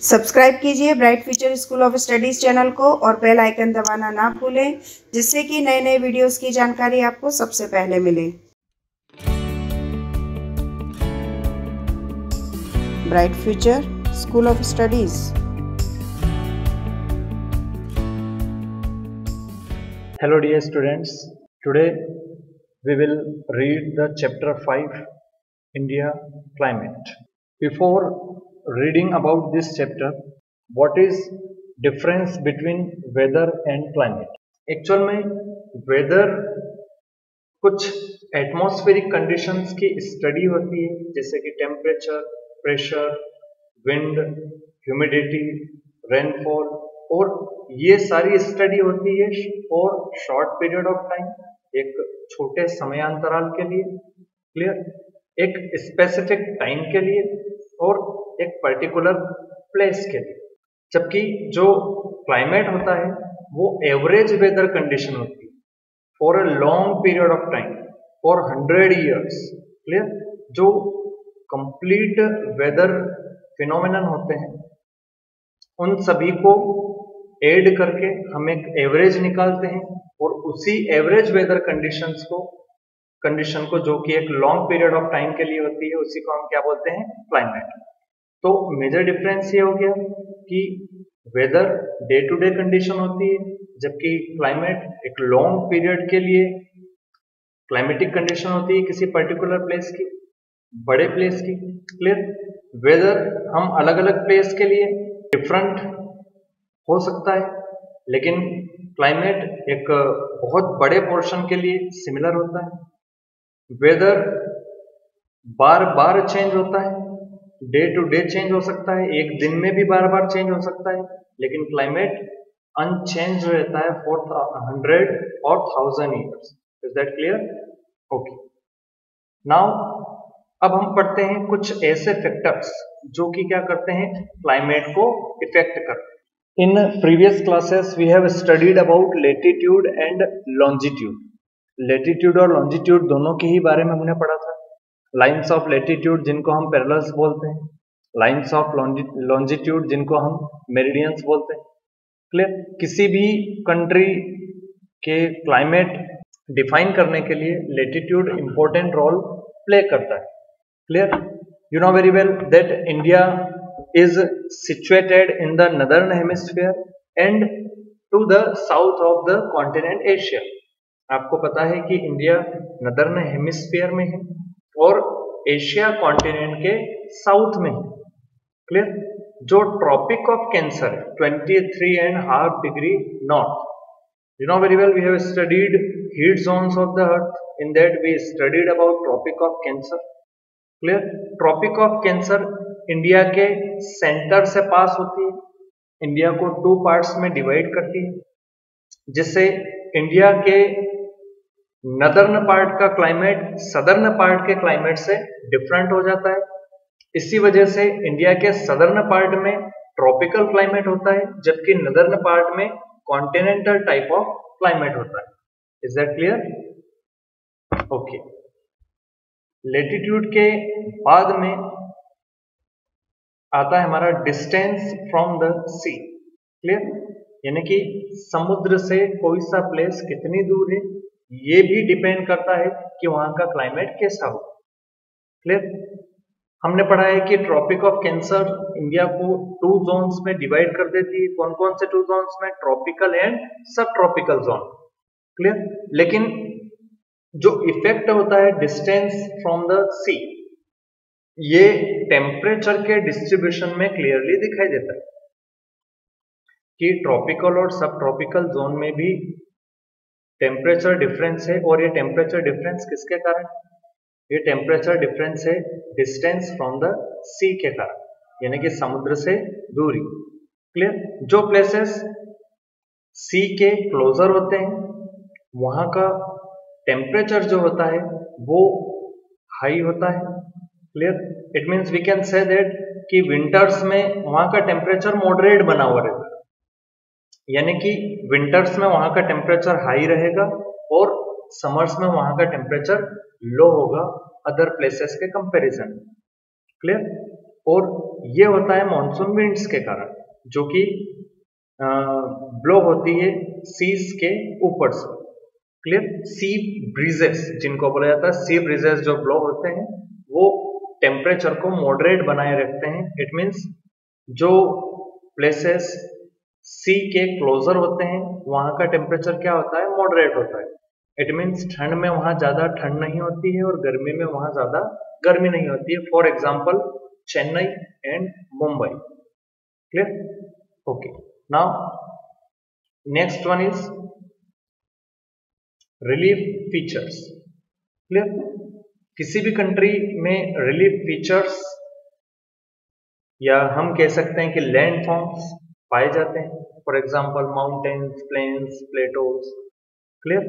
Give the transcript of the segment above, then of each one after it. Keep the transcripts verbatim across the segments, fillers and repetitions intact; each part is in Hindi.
सब्सक्राइब कीजिए bright future school of studies channel को और बेल आइकन दबाना ना भूलें, जिससे कि नए नए वीडियोस की जानकारी आपको सबसे पहले मिले। Bright future school of studies. Hello dear students, today we will read the chapter five, India Climate. Before reading about this chapter, what is difference between weather and climate? Actual में weather कुछ एटमॉस्फेरिक कंडीशंस की स्टडी होती है, जैसे कि temperature, pressure, wind, humidity, rainfall, और ये सारी स्टडी होती है for short period of time, एक छोटे समयांतराल के लिए, क्लियर, एक स्पेसिफिक टाइम के लिए और एक पर्टिकुलर प्लेस के लिए। जबकि जो क्लाइमेट होता है वो एवरेज वेदर कंडीशन होती है for a long period of time, for hundred years, clear. जो कंप्लीट वेदर फिनोमिनन होते हैं उन सभी को ऐड करके हम एक एवरेज निकालते हैं और उसी एवरेज वेदर कंडीशंस को कंडीशन को जो कि एक लॉन्ग पीरियड ऑफ टाइम के लिए होती है, उसी को हम क्या बोलते हैं, क्लाइमेट। तो मेजर डिफरेंस ये हो गया कि weather day to day condition होती है, जबकि क्लाइमेट एक लॉन्ग पीरियड के लिए क्लाइमेटिक कंडीशन होती है किसी पर्टिकुलर प्लेस की, बड़े प्लेस की, क्लियर। वेदर हम अलग अलग प्लेस के लिए डिफरेंट हो सकता है, लेकिन क्लाइमेट एक बहुत बड़े पोर्शन के लिए सिमिलर होता है। वेदर बार बार चेंज होता है, डे टू डे चेंज हो सकता है, एक दिन में भी बार बार चेंज हो सकता है, लेकिन क्लाइमेट अनचेंज रहता है फॉर हंड्रेड और thousand years. Is that clear? Okay, now अब हम पढ़ते हैं कुछ ऐसे फैक्टर्स जो कि क्या करते हैं, क्लाइमेट को इफेक्ट करते हैं। In previous classes we have studied about latitude and longitude. Latitude और longitude दोनों के ही बारे में हमने पढ़ा था। Lines of latitude जिनको हम parallels बोलते हैं, Lines of longitude जिनको हम meridians बोलते हैं, क्लियर। किसी भी कंट्री के क्लाइमेट डिफाइन करने के लिए latitude important रोल प्ले करता है, clear. You know very well that India is situated in the northern hemisphere and to the south of the continent Asia. आपको पता है कि इंडिया नदर्न हेमिस्फीयर में है और एशिया कॉन्टिनेंट के साउथ में है, क्लियर। जो ट्रॉपिक ऑफ कैंसर है twenty three and half degree north. You know very well we have studied heat zones of the earth, in that we studied about tropic of cancer, clear. Tropic of cancer India के सेंटर से पास होती है, इंडिया को टू पार्ट्स में डिवाइड करती है, जिससे इंडिया के नदर्न पार्ट का क्लाइमेट सदर्न पार्ट के क्लाइमेट से डिफरेंट हो जाता है। इसी वजह से इंडिया के सदर्न पार्ट में ट्रॉपिकल क्लाइमेट होता है, जबकि नदर्न पार्ट में कॉन्टिनेंटल टाइप ऑफ क्लाइमेट होता है। Is that clear? Okay, latitude के बाद में आता है हमारा distance from the sea, clear. यानी कि समुद्र से कोई सा प्लेस कितनी दूर है, ये भी डिपेंड करता है कि वहां का क्लाइमेट कैसा हो, क्लियर। हमने पढ़ा है कि ट्रॉपिक ऑफ कैंसर इंडिया को टू जोन्स में डिवाइड कर देती है। कौन कौन से टू जोन्स में? Tropical and sub tropical zone, clear. लेकिन जो इफेक्ट होता है डिस्टेंस फ्रॉम द सी, ये टेम्परेचर के डिस्ट्रीब्यूशन में क्लियरली दिखाई देता है कि ट्रॉपिकल और सब ट्रॉपिकल जोन में भी टेम्परेचर डिफरेंस है, और ये टेम्परेचर डिफरेंस किसके कारण? ये टेम्परेचर डिफरेंस है डिस्टेंस फ्रॉम द सी के कारण, यानी कि समुद्र से दूरी, क्लियर। जो प्लेसेस सी के क्लोजर होते हैं वहां का टेम्परेचर जो होता है वो हाई होता है, clear. It means we can say that कि विंटर्स में वहां का टेम्परेचर मॉडरेट बना हुआ रहेगा, यानी कि विंटर्स में वहां का टेम्परेचर हाई रहेगा और समर्स में वहां का टेम्परेचर लो होगा अदर प्लेसेस के कंपैरिजन, क्लियर। और ये होता है मॉनसून विंड्स के कारण, जो कि ब्लो होती है सीज के ऊपर से। क्लियर? सी ब्रीजेस जिनको बोला जाता है, सी ब्रीजेस जो ब्लो होते हैं वो टेम्परेचर को मॉडरेट बनाए रखते हैं। इट मीन्स जो प्लेसेस सी के क्लोजर होते हैं वहां का टेम्परेचर क्या होता है, मॉडरेट होता है। इट मीन्स ठंड में वहां ज्यादा ठंड नहीं होती है और गर्मी में वहां ज्यादा गर्मी नहीं होती है। For example Chennai and Mumbai. Clear? Okay, now next one is relief features. Clear? किसी भी कंट्री में रिलीफ फीचर्स या हम कह सकते हैं कि लैंड फॉर्म्स पाए जाते हैं। For example mountains, plains, plateaus. Clear?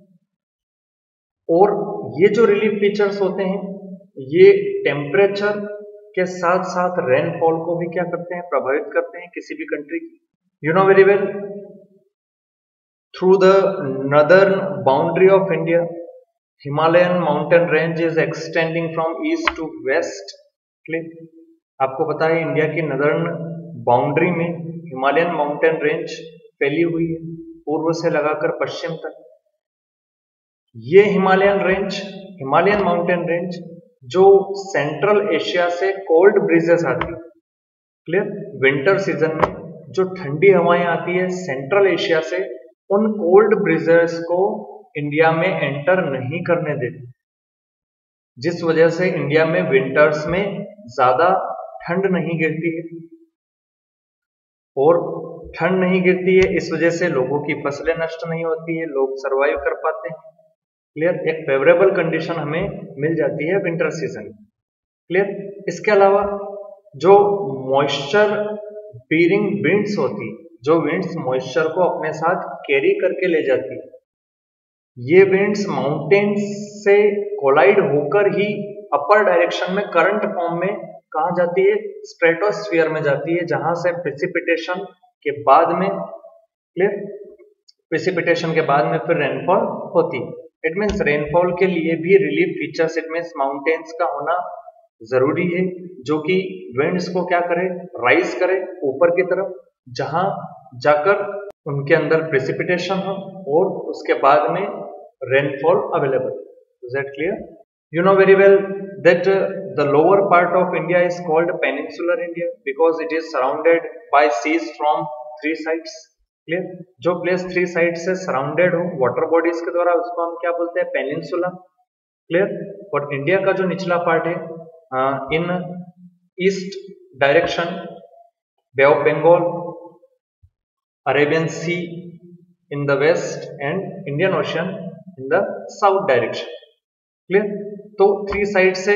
और ये जो रिलीफ फीचर्स होते हैं ये टेम्परेचर के साथ साथ रेनफॉल को भी क्या करते हैं, प्रभावित करते हैं किसी भी कंट्री की। You know very well, through the northern boundary of India, Himalayan mountain range is extending from east to west. Clear? आपको पता है इंडिया की नदर्न बाउंड्री में हिमालयन माउंटेन रेंज फैली हुई है पूर्व से लगाकर पश्चिम तक। ये Himalayan range, Himalayan mountain range जो सेंट्रल एशिया से कोल्ड ब्रीजेस आती है। क्लियर? विंटर सीजन में जो ठंडी हवाएं आती है सेंट्रल एशिया से, उन कोल्ड ब्रीजेस को इंडिया में एंटर नहीं करने देती, जिस वजह से इंडिया में विंटर्स में ज्यादा ठंड नहीं गिरती है। और ठंड नहीं गिरती है इस वजह से लोगों की फसलें नष्ट नहीं होती है, लोग सरवाइव कर पाते हैं। क्लियर? एक फेवरेबल कंडीशन हमें मिल जाती है विंटर सीजन। क्लियर? इसके अलावा जो मॉइस्चर बीरिंग विंड्स होती, जो विंड्स मॉइस्चर को अपने साथ कैरी करके ले जाती, ये विंड्स माउंटेन से कोलाइड होकर ही अपर डायरेक्शन में करंट फॉर्म में कहां जाती है, स्ट्रेटोस्फीयर में जाती है, जहां से प्रेसिपिटेशन के बाद में, क्लियर, प्रेसिपिटेशन के बाद में फिर रेनफॉल होती है। इट मीन्स रेनफॉल के लिए भी relief features, it means mountains का होना जरूरी है, जो कि विंड्स को क्या करे, राइज करे ऊपर की तरफ, जहां जाकर उनके अंदर प्रेसिपिटेशन हो और उसके बाद में rainfall available. Is that clear? You know very well that the lower part of India is called peninsular India because it is surrounded by seas from three sides. Clear? जो प्लेस थ्री साइड से सराउंडेड हो वाटर बॉडीज के द्वारा, उसको हम क्या बोलते हैं, पेनिनसुला। क्लियर? और इंडिया का जो निचला पार्ट है in east direction, Bay of Bengal, Arabian Sea in the west and Indian Ocean in the south direction. Clear? तो थ्री साइड से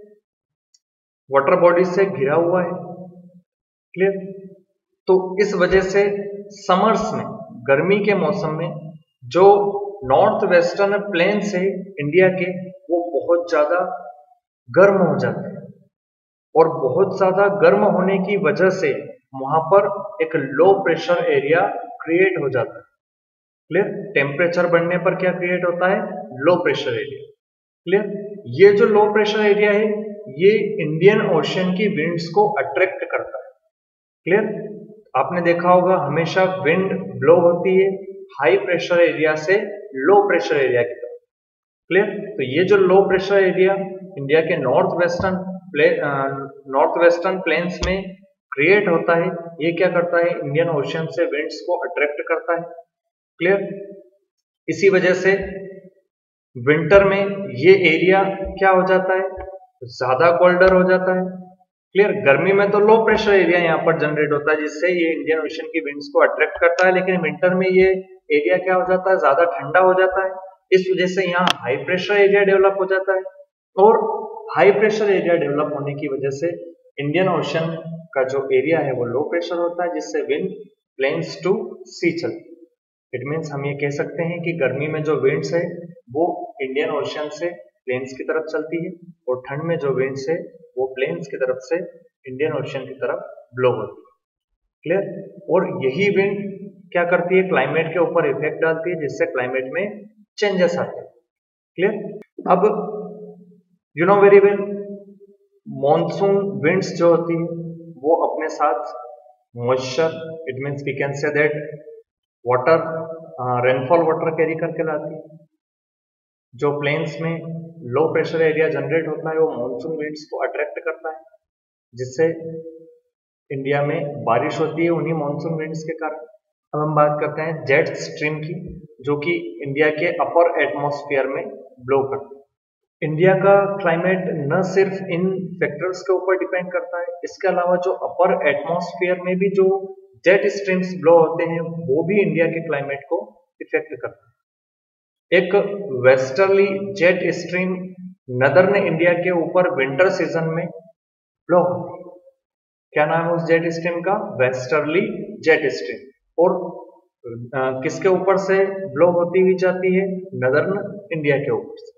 वाटर बॉडी से घिरा हुआ है। क्लियर? तो इस वजह से समर्स में, गर्मी के मौसम में, जो नॉर्थ वेस्टर्न प्लेन्स है इंडिया के, वो बहुत ज्यादा गर्म हो जाते हैं और बहुत ज्यादा गर्म होने की वजह से वहां पर एक लो प्रेशर एरिया क्रिएट हो जाता है। क्लियर? टेम्परेचर बढ़ने पर क्या क्रिएट होता है, लो प्रेशर एरिया। क्लियर? ये जो लो प्रेशर एरिया है ये इंडियन ओशन की विंड्स को अट्रैक्ट करता है। क्लियर? आपने देखा होगा हमेशा विंड ब्लो होती है हाई प्रेशर एरिया से लो प्रेशर एरिया की तरफ। क्लियर? तो ये जो लो प्रेशर एरिया इंडिया के north western play north western plains में क्रिएट होता है, ये क्या करता है, इंडियन ओशन से विंड्स को अट्रैक्ट करता है। क्लियर? इसी वजह से विंटर में ये एरिया क्या हो जाता है, ज्यादा कोल्डर हो जाता है। क्लियर? गर्मी में तो लो प्रेशर एरिया यहाँ पर जनरेट होता है जिससे ये इंडियन ओशन की विंड्स को अट्रैक्ट करता है, लेकिन विंटर में ये एरिया क्या हो जाता है, ज्यादा ठंडा हो जाता है। इस वजह से यहाँ हाई प्रेशर एरिया डेवलप हो जाता है और हाई प्रेशर एरिया डेवलप होने की वजह से इंडियन ओशन का जो एरिया है वो लो प्रेशर होता है, जिससे विंड प्लेन्स टू सी चलती है। इट मीन्स हम ये कह सकते हैं कि गर्मी में जो विंड्स है वो इंडियन ओशन से प्लेन्स की तरफ चलती है और ठंड में जो विंड्स है वो प्लेन्स की तरफ से इंडियन ओशन की तरफ ब्लो होती है। क्लियर? और यही विंड क्या करती है, क्लाइमेट के ऊपर इफेक्ट डालती है, जिससे क्लाइमेट में चेंजेस आते हैं। क्लियर? अब you know very well monsoon winds जो होती है अपने साथ moisture, it means we can say that water, rainfall water carry करके लाती है। जो प्लेन्स में लो प्रेशर एरिया जनरेट होता है वो मॉनसून विंड्स को अट्रैक्ट करता है, जिससे इंडिया में बारिश होती है उन्हीं मॉनसून विंड्स के कारण। अब हम बात करते हैं जेट स्ट्रीम की, जो कि इंडिया के अपर एटमॉस्फेयर में ब्लो करती है। इंडिया का क्लाइमेट न सिर्फ इन फैक्टर्स के ऊपर डिपेंड करता है, इसके अलावा जो अपर एटमॉस्फेयर में भी जो जेट स्ट्रीम्स ब्लो होते हैं वो भी इंडिया के क्लाइमेट को इफेक्ट करता है। एक westerly jet stream northern India के ऊपर विंटर सीजन में ब्लो होती है। क्या नाम है उस जेट स्ट्रीम का? Westerly jet stream. और आ, किसके ऊपर से ब्लो होती हुई जाती है? नदर्न इंडिया के ऊपर से।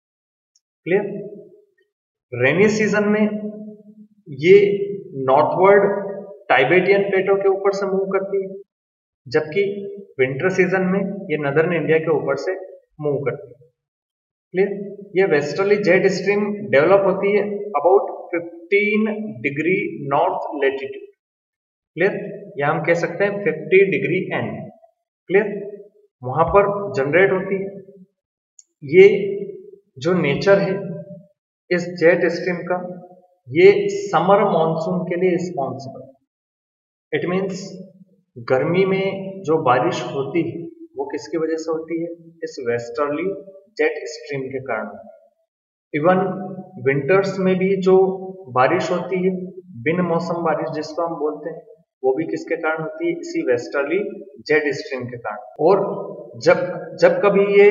क्लियर? रेनी सीजन में ये नॉर्थवर्ड टाइबेटियन प्लेटो के ऊपर से मूव करती है, जबकि विंटर सीजन में ये नदर्न इंडिया के ऊपर से मूव करती है। क्लियर? ये वेस्टर्ली जेट स्ट्रीम डेवलप होती है about fifteen degree north latitude. Clear? या हम कह सकते हैं फिफ्टी डिग्री एन। क्लियर? वहां पर जनरेट होती है। ये जो नेचर है इस जेट स्ट्रीम का, ये समर मॉनसून के लिए रिस्पॉन्सिबल है। इट मीन्स गर्मी में जो बारिश होती है वो किसकी वजह से होती है? इस वेस्टर्ली जेट स्ट्रीम के कारण। इवन विंटर्स में भी जो बारिश होती है, बिन मौसम बारिश जिसको हम बोलते हैं, वो भी किसके कारण होती है? इसी वेस्टर्ली जेट स्ट्रीम के कारण। और जब जब कभी ये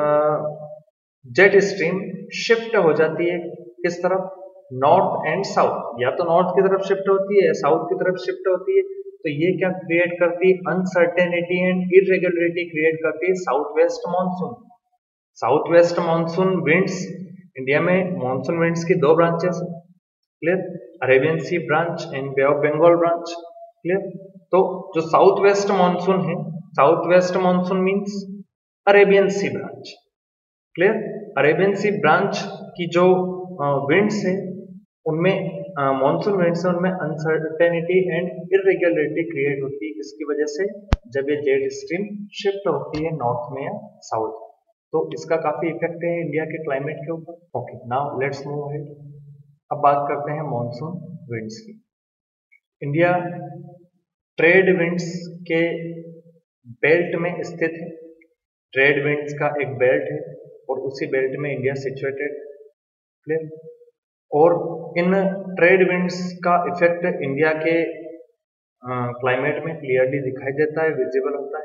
जेट स्ट्रीम शिफ्ट हो जाती है किस तरफ? नॉर्थ एंड साउथ, या तो नॉर्थ की तरफ शिफ्ट होती है या साउथ की तरफ शिफ्ट होती है, तो ये क्या क्रिएट करती है? अनसर्टेनिटी एंड इरेगुलरिटी क्रिएट करती है south west monsoon. South west monsoon winds, India में मॉनसून विंड्स की दो ब्रांचेस हैं। Clear? Arabian Sea branch and bay of Bengal branch. Clear? तो जो साउथ वेस्ट मॉनसून है, south west monsoon means Arabian Sea branch. Clear? Arabian Sea branch की जो विंड्स है उनमें मॉनसून विंड्स है, उनमें अनसर्टेनिटी एंड इरेगुलरिटी क्रिएट होती है। इसकी वजह से जब ये जेट स्ट्रीम शिफ्ट होती है नॉर्थ में या साउथ, तो इसका काफी इफेक्ट है इंडिया के क्लाइमेट के ऊपर। Okay, now let's move ahead. अब बात करते हैं मॉनसून विंड्स की। इंडिया ट्रेड विंड्स के बेल्ट में स्थित है। ट्रेड विंड्स का एक बेल्ट है और उसी बेल्ट में इंडिया सिचुएटेड। क्लियर? और इन ट्रेड विंड्स का इफेक्ट इंडिया के क्लाइमेट में क्लियरली दिखाई देता है, विजिबल होता है।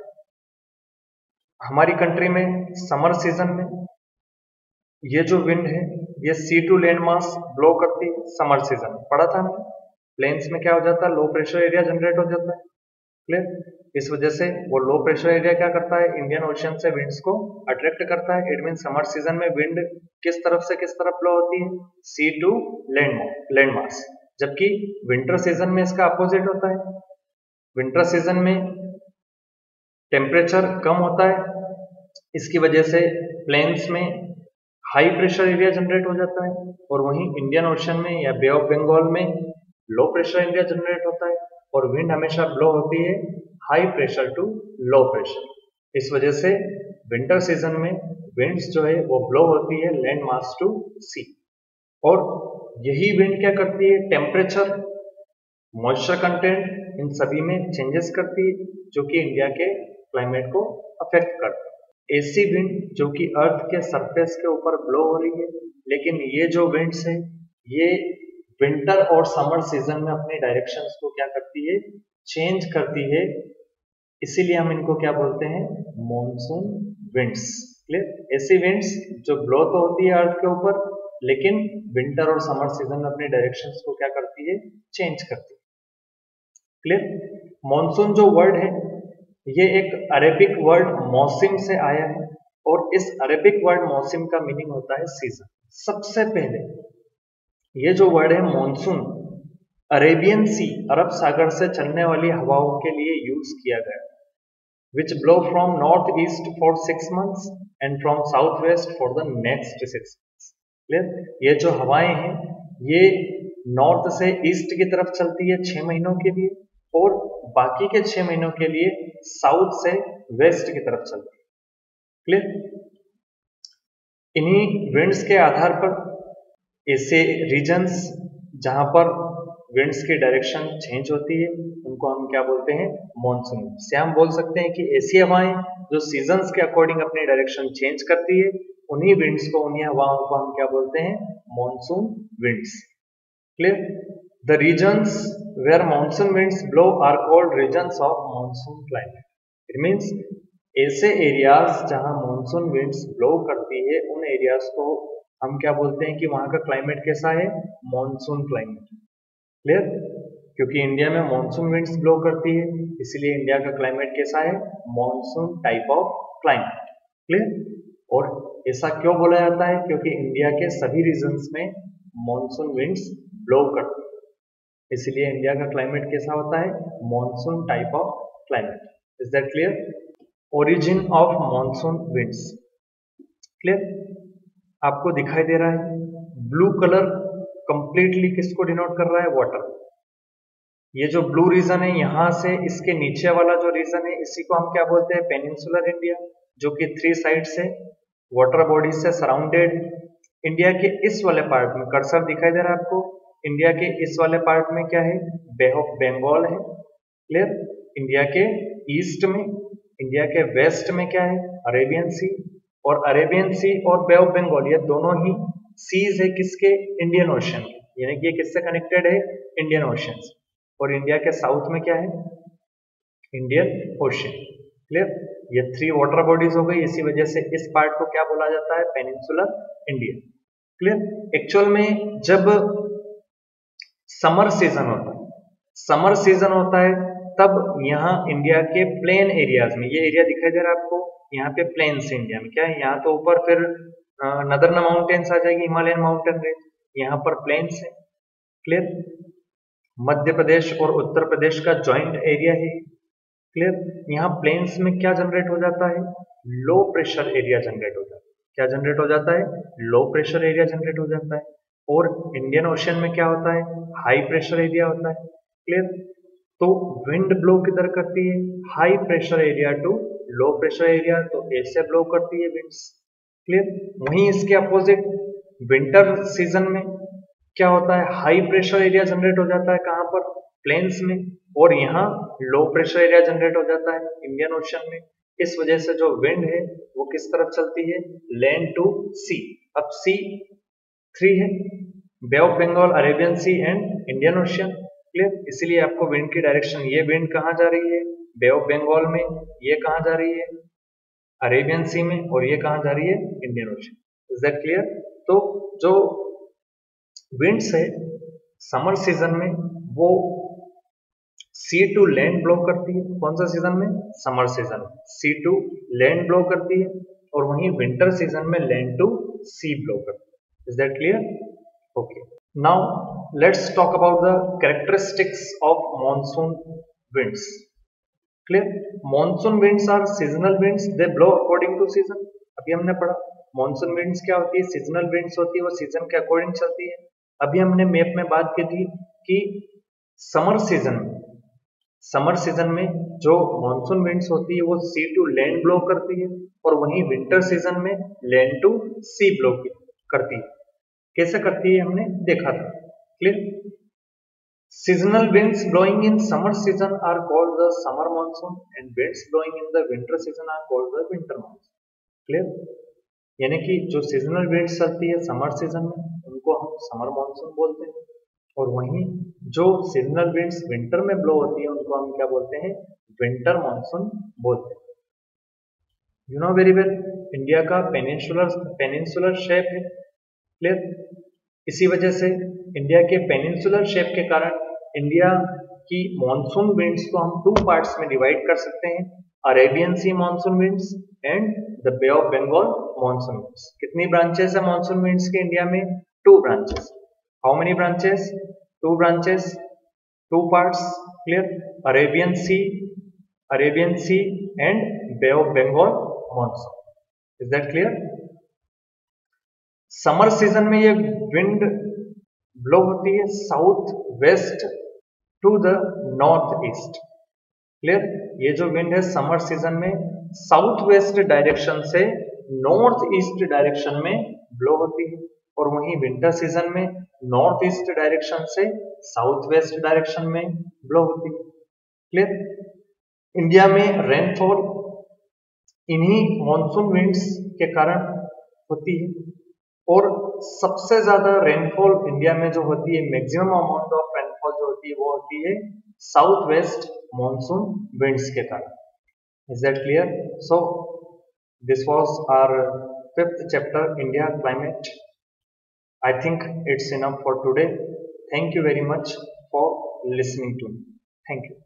हमारी कंट्री में समर सीजन में ये जो विंड है ये sea to land mass blow करती है। समर सीजन में पढ़ा था हमने, प्लेन्स में क्या हो जाता है? लो प्रेशर एरिया जनरेट हो जाता है। क्लियर? इस वजह से वो लो प्रेशर एरिया क्या करता है? इंडियन ओशियन से विंड्स को अट्रैक्ट करता है। इट मीन समर सीजन में विंड किस तरफ से किस तरफ ब्लो होती है? Sea to land land mass. जबकि विंटर सीजन में इसका अपोजिट होता है। विंटर सीजन में टेम्परेचर कम होता है, इसकी वजह से प्लेन्स में हाई प्रेशर एरिया जनरेट हो जाता है, और वहीं इंडियन ओशन में या बे ऑफ बंगाल में लो प्रेशर एरिया जनरेट होता है, और विंड हमेशा ब्लो होती है high pressure to low pressure. इस वजह से विंटर सीजन में विंड्स जो है वो ब्लो होती है लैंड मास टू सी, और यही विंड क्या करती है? टेम्परेचर, मॉइस्चर कंटेंट, इन सभी में चेंजेस करती है, जो कि इंडिया के क्लाइमेट को अफेक्ट करता है। ऐसी विंड जो कि अर्थ के सरफेस के ऊपर ब्लो हो रही है, लेकिन ये जो विंड्स है ये विंटर और समर सीजन में अपनी डायरेक्शंस को क्या करती है? चेंज करती है। इसीलिए हम इनको क्या बोलते हैं? Monsoon winds. क्लियर? ऐसी विंड्स जो ब्लो तो होती है अर्थ के ऊपर, लेकिन विंटर और समर सीजन में अपनी डायरेक्शंस को क्या करती है? चेंज करती है। क्लियर? मॉनसून जो वर्ड है ये एक अरेबिक वर्ड मौसिम से आया है, और इस अरेबिक वर्ड मौसिम का मीनिंग होता है सीजन। सबसे पहले ये जो वर्ड है मॉनसून, अरेबियन सी, अरब सागर से चलने वाली हवाओं के लिए यूज किया गया, which blow from north east for six months and from south west for the next six months. Clear? ये जो हवाएं हैं ये नॉर्थ से ईस्ट की तरफ चलती है छह महीनों के लिए, और बाकी के छह महीनों के लिए साउथ से वेस्ट की तरफ चलती है। क्लियर? इन्हीं विंड्स के आधार पर ऐसे रीजन्स जहां पर विंड्स की डायरेक्शन चेंज होती है उनको हम क्या बोलते हैं? मॉनसून। से हम बोल सकते हैं कि ऐसी हवाएं जो सीजन्स के अकॉर्डिंग अपनी डायरेक्शन चेंज करती है, उन्हीं विंड्स को, उन्हीं हवाओं को हम क्या बोलते हैं? Monsoon winds. Clear? The regions where monsoon winds blow are called regions of monsoon climate. It means ऐसे एरियाज जहां मॉनसून विंड्स ब्लो करती है उन एरियाज को हम क्या बोलते हैं कि वहां का क्लाइमेट कैसा है? Monsoon climate. क्लियर? क्योंकि इंडिया में मॉनसून विंड्स ब्लो करती है, इसलिए इंडिया का क्लाइमेट कैसा है? Monsoon type of climate. Clear? और ऐसा क्यों बोला जाता है? क्योंकि इंडिया के सभी रीजन्स में मॉनसून विंड्स ब्लो करती है, इसलिए इंडिया का क्लाइमेट कैसा होता है? Monsoon type of climate. Is that clear? Origin of monsoon winds. Clear? आपको दिखाई दे रहा है ब्लू कलर कंप्लीटली किसको डिनोट कर रहा है? वाटर। ये जो ब्लू रीजन है यहां से इसके नीचे वाला जो रीजन है इसी को हम क्या बोलते हैं? पेनिनसुलर इंडिया, जो कि थ्री साइड से वाटर बॉडी से सराउंडेड। इंडिया के इस वाले पार्ट में कर्सर दिखाई दे रहा है आपको, इंडिया के इस वाले पार्ट में क्या है? बे ऑफ बंगाल है। क्लियर? इंडिया के ईस्ट में, इंडिया के वेस्ट में क्या है? Arabian Sea. और अरेबियन सी और बे ऑफ बंगाल ये दोनों ही सीज है किसके? इंडियन ओशन के, यानी कि ये किससे कनेक्टेड है? Indian ocean. और इंडिया के साउथ में क्या है? Indian ocean. क्लियर? ये थ्री वाटर बॉडीज हो गई, इसी वजह से इस पार्ट को क्या बोला जाता है? Peninsular India. क्लियर? एक्चुअल में जब समर सीजन होता है, समर सीजन होता है तब यहाँ इंडिया के प्लेन एरियाज में, ये एरिया दिखाई दे रहा है आपको, यहाँ पे प्लेन्स इंडिया में क्या है? यहाँ तो ऊपर फिर नदर्न माउंटेन्स आ जाएगी, हिमालयन माउंटेन रेंज, यहाँ पर प्लेन्स है। क्लियर? मध्य प्रदेश और उत्तर प्रदेश का ज्वाइंट एरिया है। क्लियर? यहाँ प्लेन्स में क्या जनरेट हो जाता है? लो प्रेशर एरिया जनरेट हो जाता है। क्या जनरेट हो जाता है? लो प्रेशर एरिया जनरेट हो जाता है। और इंडियन ओशन में क्या होता है? हाई प्रेशर एरिया होता है। क्लियर? तो विंड ब्लो किधर करती है? High pressure area to low pressure area, तो ऐसे ब्लो करती है विंड्स। क्लियर? वहीं इसके अपोजिट विंटर सीजन में क्या होता है? हाई प्रेशर एरिया जनरेट हो जाता है। कहां पर? प्लेन्स में। और यहाँ लो प्रेशर एरिया जनरेट हो जाता है इंडियन ओशन में। इस वजह से जो विंड है वो किस तरफ चलती है? Land to sea. अब सी थ्री है, bay of Bengal, Arabian sea and Indian ocean. Clear? इसलिए आपको विंड की डायरेक्शन, ये विंड कहां जा रही है? बे ऑफ बंगाल में। ये कहां जा रही है? अरेबियन सी में। और ये कहां जा रही है? Indian ocean. Is that clear? तो जो विंड्स है समर सीजन में वो सी टू लैंड ब्लो करती है। कौन सा सीजन में? समर सीजन में सी टू लैंड ब्लो करती है, और वहीं विंटर सीजन में लैंड टू सी ब्लो करती है। Is that clear? Okay, now let's talk about the characteristics of monsoon winds. Clear? Monsoon winds are seasonal winds, they blow according to season. अभी हमने पढ़ा मॉनसून विंड्स क्या होती है? सीजनल विंड्स होती है, वो सीजन के अकॉर्डिंग चलती है। अभी हमने मैप में बात की थी कि समर सीजन में समर सीजन में जो मॉनसून विंड्स होती है वो सी टू लैंड ब्लो करती है, और वहीं विंटर सीजन में लैंड टू सी ब्लो करती है। कैसे करती है हमने देखा था। Clear? Seasonal winds blowing in summer season are called the summer monsoon, and winds blowing in the winter season are called the winter monsoon. Clear? यानी कि जो सीजनल विंड्स चलती है समर सीजन में उनको हम समर मॉनसून बोलते हैं, और वहीं जो सीजनल विंड्स विंटर में ब्लो होती है उनको हम क्या बोलते हैं? विंटर मॉनसून बोलते हैं। You know very well, India का पेनिनसुलर पेनिनसुलर शेप है। क्लियर? इसी वजह से इंडिया के पेनिनसुलर शेप के कारण इंडिया की मॉनसून विंड्स को हम टू पार्ट्स में डिवाइड कर सकते हैं, Arabian sea monsoon winds and the bay of Bengal monsoon winds. कितनी ब्रांचेस है मॉनसून विंड्स के इंडिया में? Two branches. How many branches? Two branches, two parts. Clear? Arabian sea, Arabian sea and bay of Bengal monsoon. Is that clear? Summer season में ये विंड ब्लो होती है south west to the north east. Clear? ये जो विंड है समर सीजन में साउथ वेस्ट डायरेक्शन से नॉर्थ ईस्ट डायरेक्शन में ब्लो होती है, और वहीं विंटर सीजन में नॉर्थ ईस्ट डायरेक्शन से साउथ वेस्ट डायरेक्शन में ब्लो होती है। क्लियर? इंडिया में रेनफॉल इन्हीं मॉनसून विंड्स के कारण होती है, और सबसे ज्यादा रेनफॉल इंडिया में जो होती है, मैक्सिमम अमाउंट ऑफ रेनफॉल जो होती है वो होती है साउथ वेस्ट मॉनसून विंड्स के कारण। Is that clear? So this was our fifth chapter, India climate. I think it's enough for today. Thank you very much for listening to me. Thank you.